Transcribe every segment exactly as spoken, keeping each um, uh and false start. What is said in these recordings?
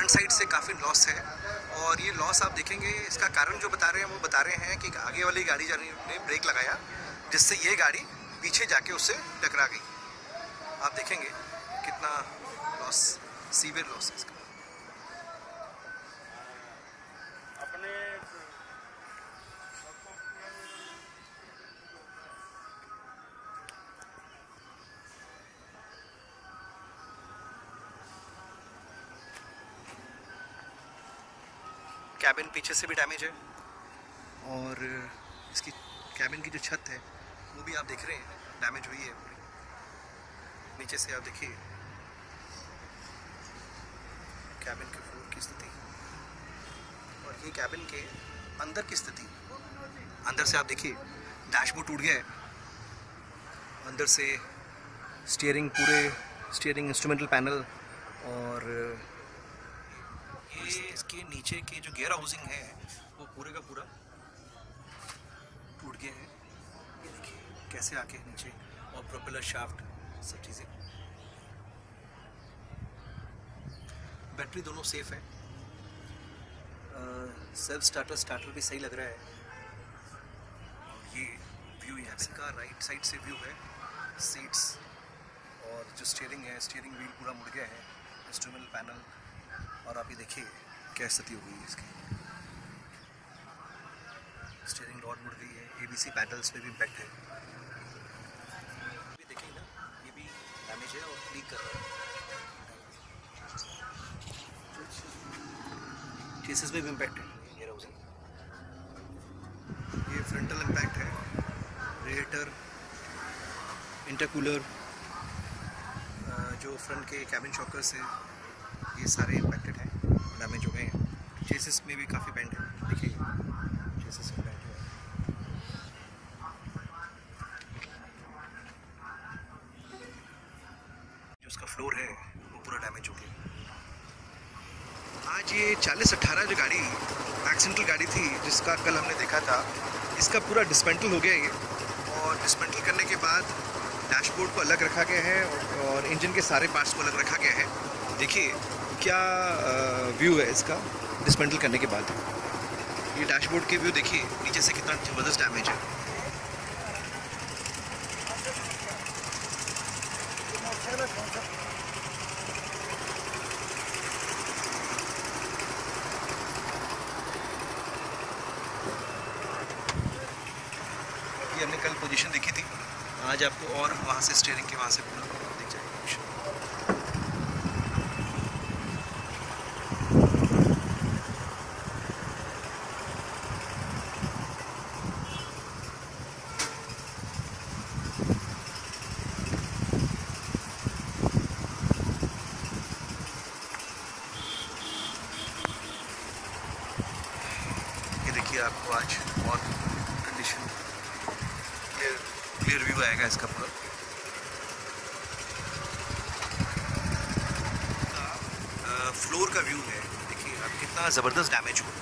Front side से काफ़ी loss है, और ये लॉस आप देखेंगे इसका कारण जो बता रहे हैं वो बता रहे हैं कि आगे वाली गाड़ी ने ब्रेक लगाया जिससे ये गाड़ी पीछे जाके उससे टकरा गई। आप देखेंगे कितना लॉस, सीवियर लॉस है इसका। अपने कैबिन पीछे से भी डैमेज है, और इसकी कैबिन की जो छत है वो भी आप देख रहे हैं डैमेज हुई है पूरी। नीचे से आप देखिए कैबिन के फ्लोर की स्थिति, और ये कैबिन के अंदर की स्थिति। अंदर से आप देखिए डैशबोर्ड टूट गया है, अंदर से स्टीयरिंग, पूरे स्टीयरिंग इंस्ट्रूमेंटल पैनल, और ये इसके नीचे के जो गियर हाउसिंग है वो पूरे का पूरा टूट गया है। ये देखिए कैसे आके नीचे, और प्रोपेलर शाफ्ट सब चीज़ें। बैटरी दोनों सेफ है, सेल्फ स्टार्टर स्टार्टर भी सही लग रहा है। और ये व्यू यहाँ से का राइट साइड से व्यू है, सीट्स और जो स्टीयरिंग है, स्टीयरिंग व्हील पूरा मुड़ गया है, इंस्ट्रूमेंटल पैनल, और आप ये देखिए क्या स्थिति हो गई है इसकी। स्टीयरिंग रॉड मुड़ गई है, एबीसी पैडल्स पे भी इम्पैक्ट है। ये देखिए ना, ये भी डैमेज है और लीक कर रहा है। चेसिस में भी इम्पैक्ट है, गियर हाउसिंग। ये फ्रंटल इम्पैक्ट है, रेडिएटर, इंटरकूलर, जो फ्रंट के कैबिन शॉकर्स हैं ये सारे इम्पैक्टेड हैं, डैमेज हो गए हैं। चेसिस में भी काफ़ी बेंड है, देखिए चेसिस में बेंड है। जो उसका फ्लोर है वो पूरा डैमेज हो गया। आज ये चालीस अट्ठारह जो गाड़ी एक्सीडेंटल गाड़ी थी जिसका कल हमने देखा था, इसका पूरा डिस्मेंटल हो गया ये, और डिस्मेंटल करने के बाद डैशबोर्ड को अलग रखा गया है और इंजन के सारे पार्ट्स को अलग रखा गया है। देखिए क्या व्यू है इसका डिस्मेंटल करने के बाद। ये डैशबोर्ड के व्यू देखिए नीचे से कितना ज़बरदस्त डैमेज है। ये हमने कल पोजीशन देखी थी, आज आपको और वहाँ से स्टीयरिंग के वहाँ से पूरा दिख जाएगा पोजीशन। ये देखिए आपको आज और कंडीशन क्लियर क्लियर व्यू आएगा इसका पूरा। फ्लोर का व्यू है, देखिए आप कितना ज़बरदस्त डैमेज हुआ।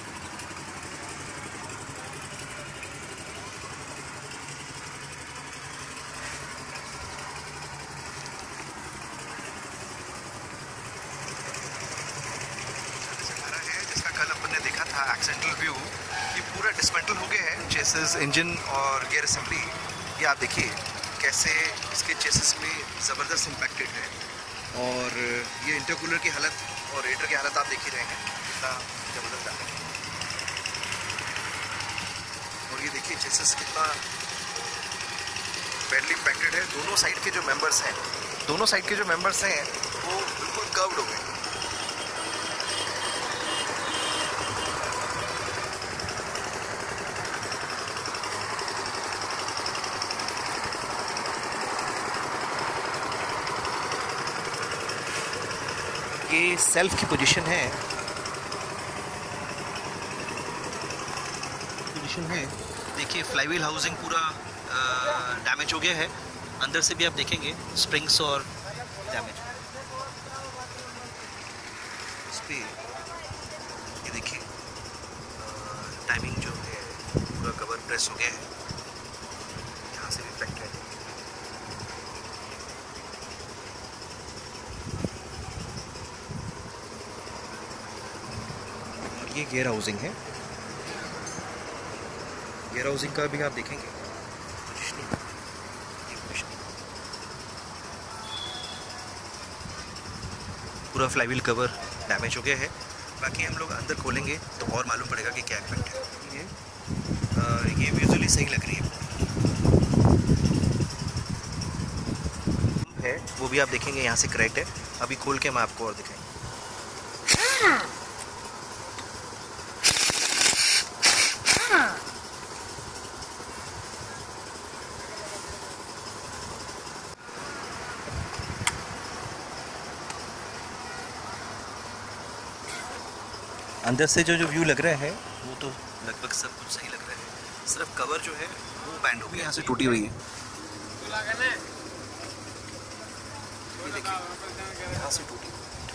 जिसका कल अपन ने देखा था एक्सीडेंटल व्यू, ये पूरा डिस्मेंटल हो गया है, चेसिस, इंजन और गियर असेंबली। ये आप देखिए कैसे इसके चेसिस में ज़बरदस्त इम्पैक्टेड है, और ये इंटरकूलर की हालत और रेडिएटर की हालत आप देख ही रहे हैं कितना ज़बरदस्त डैमेज है। और ये देखिए चेसिस कितना बैडली इम्पैक्टेड है। दोनों साइड के जो मेंबर्स हैं दोनों साइड के जो मेंबर्स हैं वो बिल्कुल कर्व्ड हो गए। ये सेल्फ की पोजीशन है पोजीशन है देखिए फ्लाईव्हील हाउसिंग पूरा डैमेज हो गया है। अंदर से भी आप देखेंगे स्प्रिंग्स और डैमेज इस पे। ये देखिए टाइमिंग जो है पूरा कवर प्रेस हो गया है, यहाँ से भी इफेक्ट है। और ये गियर हाउसिंग है। गियर हाउसिंग का भी आप देखेंगे पूरा फ्लाईव्हील कवर डैमेज हो गया है। बाकी हम लोग अंदर खोलेंगे तो और मालूम पड़ेगा कि क्या इफेक्ट है। ये आ, ये विजुअली सही लग रही है है वो भी आप देखेंगे यहाँ से क्रैक्ड है। अभी खोल के मैं आपको और दिखाएंगे। अंदर से जो जो व्यू लग रहा है वो तो लगभग सब कुछ सही लग रहा है, सिर्फ कवर जो है वो बैंड हो गया, यहाँ से टूटी हुई है। ये देखिए यहाँ से टूटी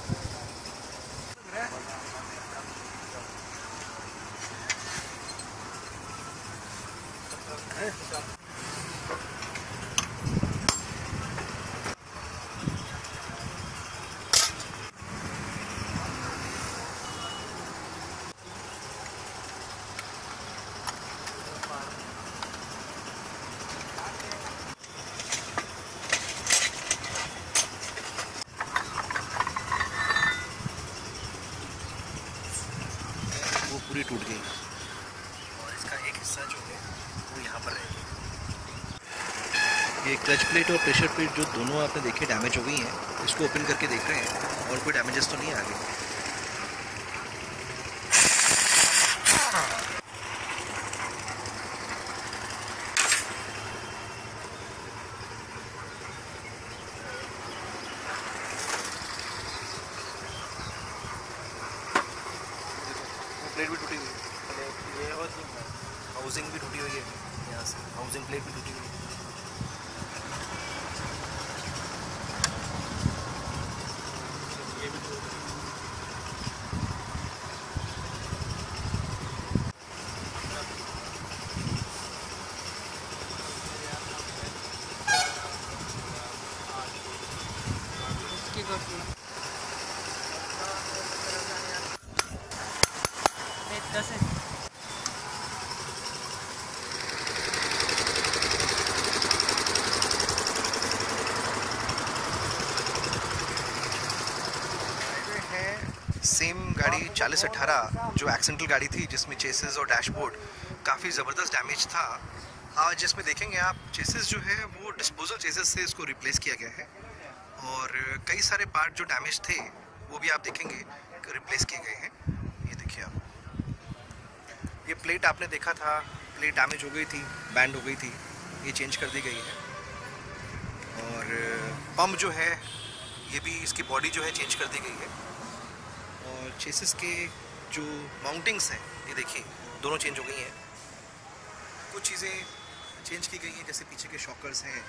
पूरी टूट गई और इसका एक हिस्सा जो है वो यहाँ पर रहेगा। ये क्लच प्लेट और प्रेशर प्लेट जो दोनों आपने देखे डैमेज हो गई हैं, इसको ओपन करके देख रहे हैं और कोई डैमेजेस तो नहीं आ गए। प्लेट भी टूटी हुई है, ये हाउसिंग भी टूटी हुई है, यहाँ से हाउसिंग प्लेट भी टूटी हुई है। ये भी टूटी हुई है। सेम गाड़ी चालीस अठारह जो एक्सीडेंटल गाड़ी थी जिसमें चेसिस और डैशबोर्ड काफ़ी ज़बरदस्त डैमेज था। आज जिसमें देखेंगे आप चेसिस जो है वो डिस्पोजल चेसिस से इसको रिप्लेस किया गया है और कई सारे पार्ट जो डैमेज थे वो भी आप देखेंगे रिप्लेस किए गए हैं। ये देखिए आप, ये प्लेट आपने देखा था, प्लेट डैमेज हो गई थी, बैंड हो गई थी, ये चेंज कर दी गई है। और पंप जो है ये भी, इसकी बॉडी जो है चेंज कर दी गई है। और चेसिस के जो माउंटिंग्स हैं ये देखिए दोनों चेंज हो गई हैं। कुछ चीज़ें चेंज की गई हैं जैसे पीछे के शॉकर्स हैं।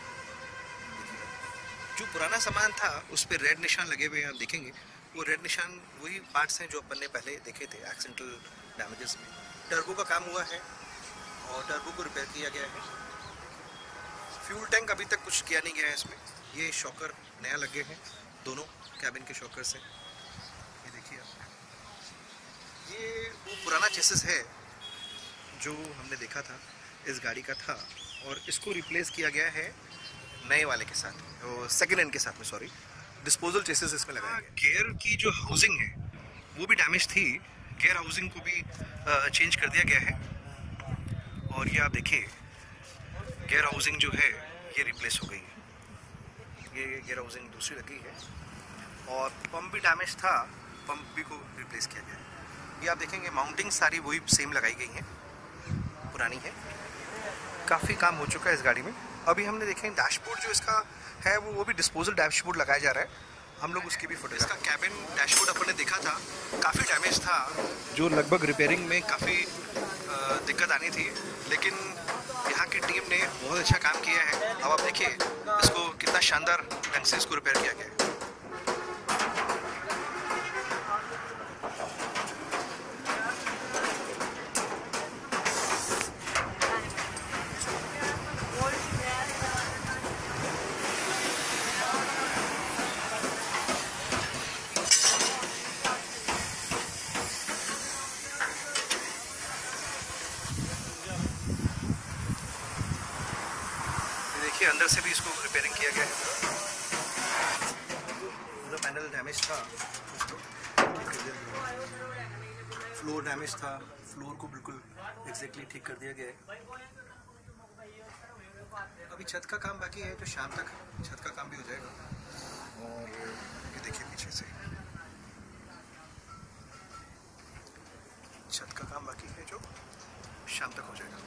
जो पुराना सामान था उस पर रेड निशान लगे हुए हैं, आप देखेंगे वो रेड निशान वही पार्ट्स हैं जो अपन ने पहले देखे थे एक्सीडेंटल डैमेजेस में। टर्बो का काम हुआ है और टर्बो को रिपेयर किया गया है। फ्यूल टैंक अभी तक कुछ किया नहीं गया है इसमें। ये शॉकर नया लगे हैं, दोनों कैबिन के शॉकर्स हैं। ये देखिए आप, ये वो पुराना चेसिस है जो हमने देखा था इस गाड़ी का था और इसको रिप्लेस किया गया है नए वाले के साथ, सेकेंड हैंड के साथ में, सॉरी, डिस्पोजल चेसिस इसमें लगाया गया। गियर की जो हाउसिंग है वो भी डैमेज थी, गियर हाउसिंग को भी चेंज कर दिया गया है। और ये आप देखिए गियर हाउसिंग जो है ये रिप्लेस हो गई है, ये गियर हाउसिंग दूसरी लगी है। और पंप भी डैमेज था, पंप भी को रिप्लेस किया गया है। ये आप देखेंगे माउंटिंग सारी वही सेम लगाई गई हैं, पुरानी है। काफ़ी काम हो चुका है इस गाड़ी में। अभी हमने देखें डैशबोर्ड जो इसका है वो वो भी डिस्पोजल डैशबोर्ड लगाया जा रहा है, हम लोग उसकी भी फुटेज। इसका कैबिन डैशबोर्ड अपन ने देखा था, काफ़ी डैमेज था जो लगभग रिपेयरिंग में काफ़ी दिक्कत आनी थी, लेकिन यहाँ की टीम ने बहुत अच्छा काम किया है। अब आप देखिए इसको कितना शानदार ढंग से इसको रिपेयर किया गया है। के अंदर से भी इसको रिपेयरिंग किया गया है। पूरा पैनल डैमेज था, फ्लोर डैमेज था, फ्लोर को बिल्कुल एग्जैक्टली ठीक कर दिया गया है। अभी छत का काम बाकी है, तो शाम तक छत का काम भी हो जाएगा। और ये देखिए पीछे से छत का काम बाकी है जो शाम तक हो जाएगा।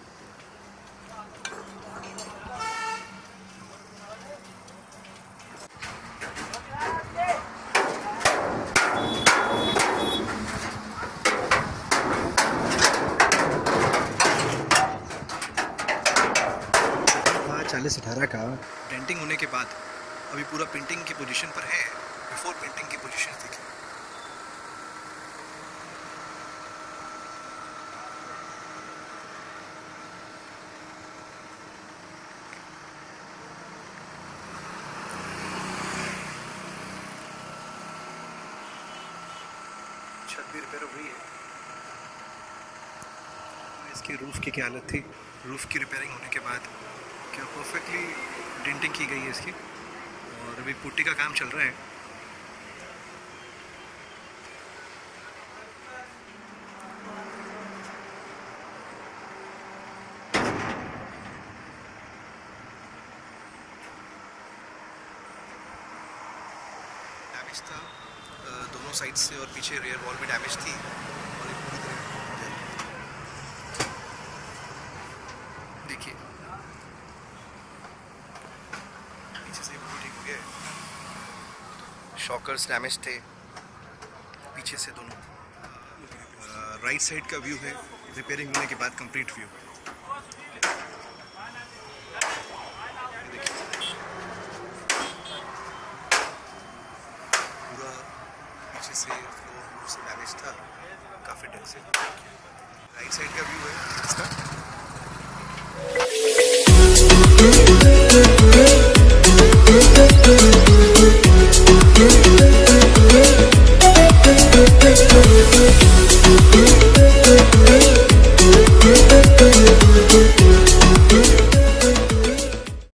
चालीस अठारह का डेंटिंग होने के बाद अभी पूरा पेंटिंग की पोजीशन पर है। बिफोर पेंटिंग की पोजीशन देखिए। छत भी रिपेयर हो रही है। इसकी रूफ की क्या हालत थी, रूफ की रिपेयरिंग होने के बाद क्या परफेक्टली डेंटिंग की गई है इसकी, और अभी पुट्टी का काम चल रहा है। डैमेज था दोनों साइड से, और पीछे रियर वॉल भी डैमेज थी, और एक पूरी तरह देखिए पीछे से पूरी ठीक हो गया। शॉकर्स डैमेज थे पीछे से दोनों। राइट साइड का व्यू है रिपेयरिंग होने के बाद कंप्लीट व्यू। पूरा पीछे से फ्लोर से डैमेज था काफ़ी ढंग से। राइट साइड का व्यू है इसका।